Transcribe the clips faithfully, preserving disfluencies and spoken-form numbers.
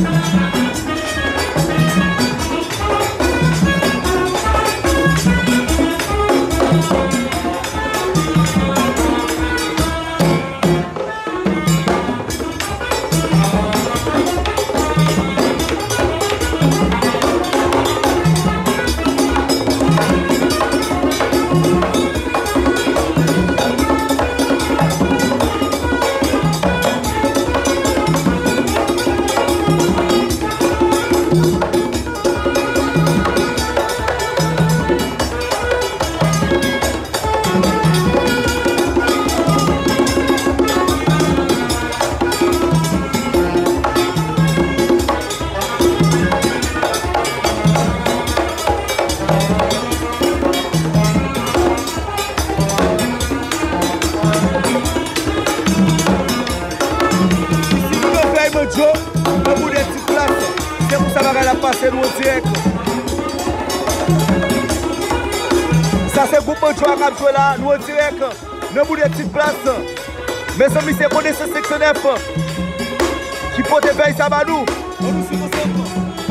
Ça c'est groupe de joueurs qui jouent là, nous en direct, nous bout de petites places. Mes amis, c'est connaissance section neuf qui peut te faire ça à nous. On nous suit ensemble.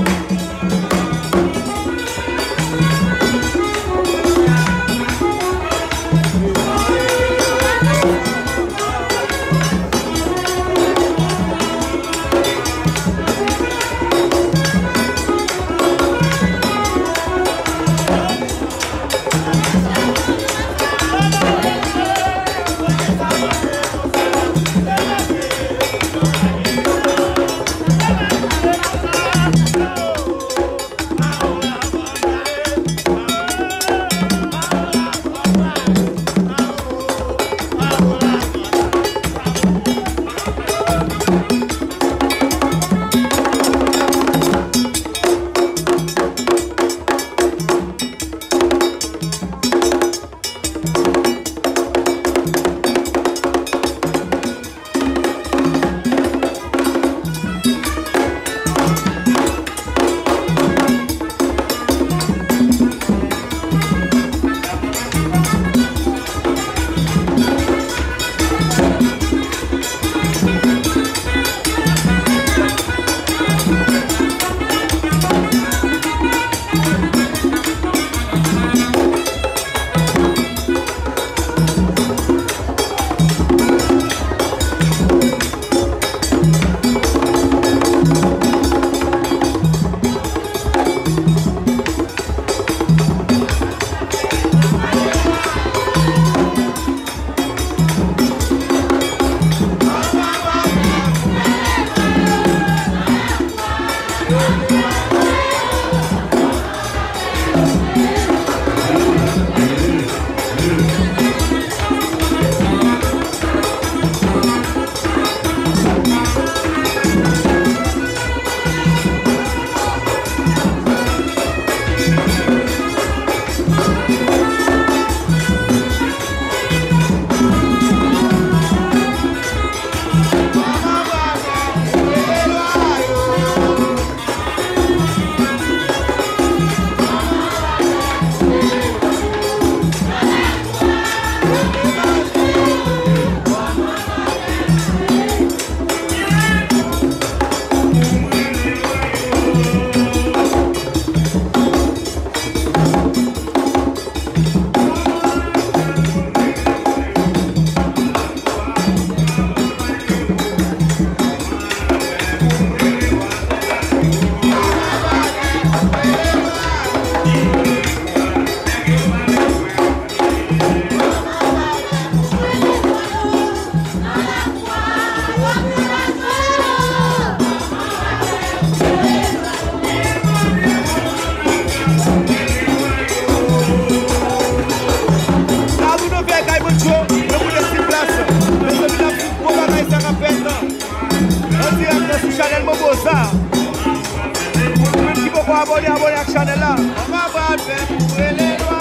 Abonne, abonne à la chaîne là. On va voir les lois.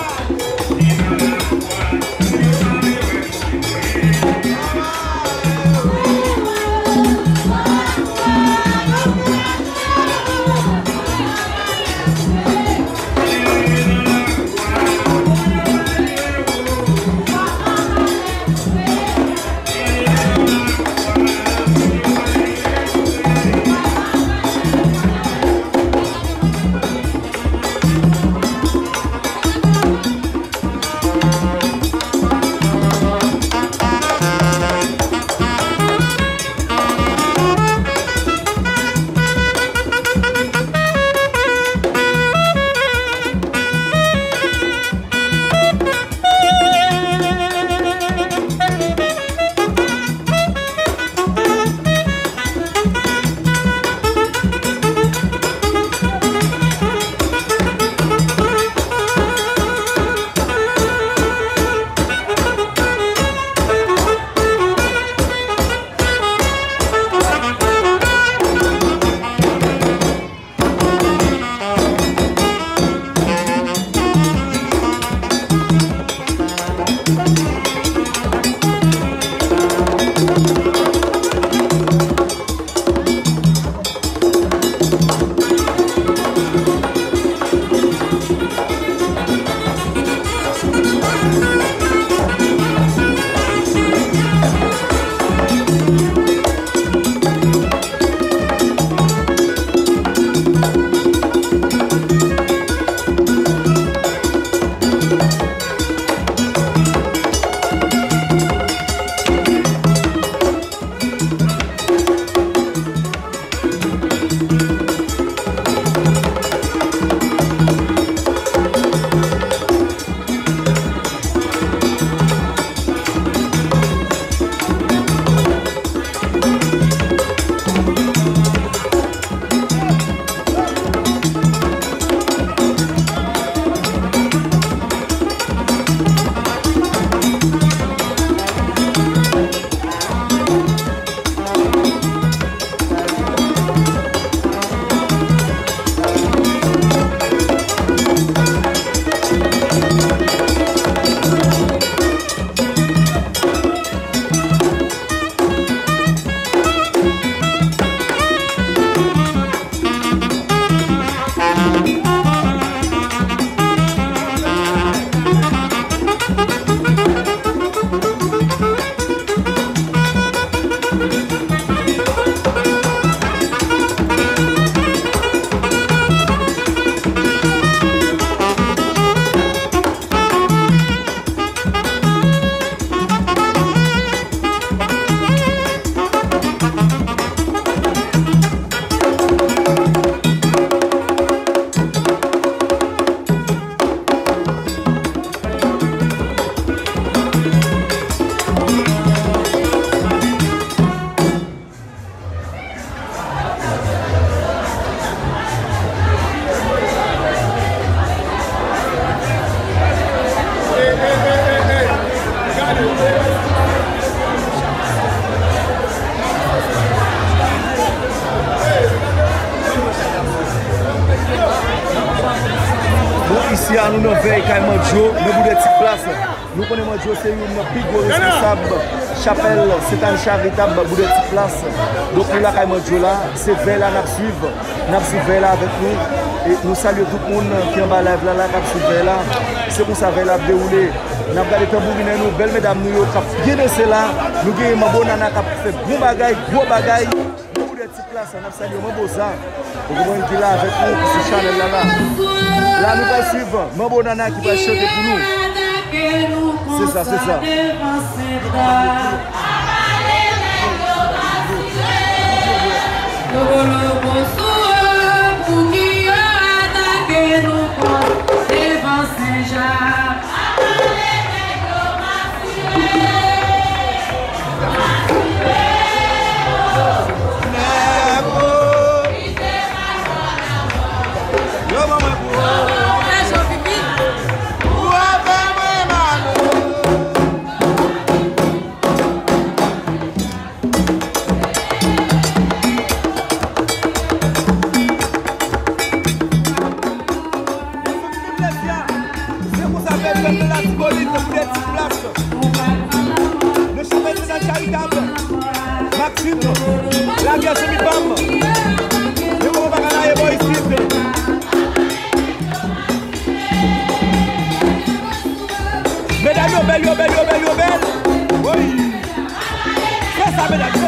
ici à nous dans veille quand Manjo, nous bout de petite place. Nous connaissons Manjo, c'est une plus gros responsable chapelle, c'est un charitable bout de petite place. Donc nous là quand Manjo là, c'est veille là nous suivre, nous suivre là avec nous et nous saluons tout le monde qui est en bas live là là qui suivre là. C'est pour ça veille là déroulé. Nous avons regardé tambourine nous belles mesdames nous qui bien dansé là, nous gagnons Mambo Nana qui fait bon bagaille, gros bagaille. Petite place, on a salué Mambo Za. Vous voyez qu'il est là avec nous, sur Chanel là là. Là, nous allons suivre Mambo Nana qui va chanter pour nous. C'est ça, c'est ça. Le chemin de la charitable, Maxime, la guerre sur mi-femme, le gros bagana et boy ici. Mesdames, yo belle, yo belle, yo belle, yo belle. Oui. C'est ça, mesdames.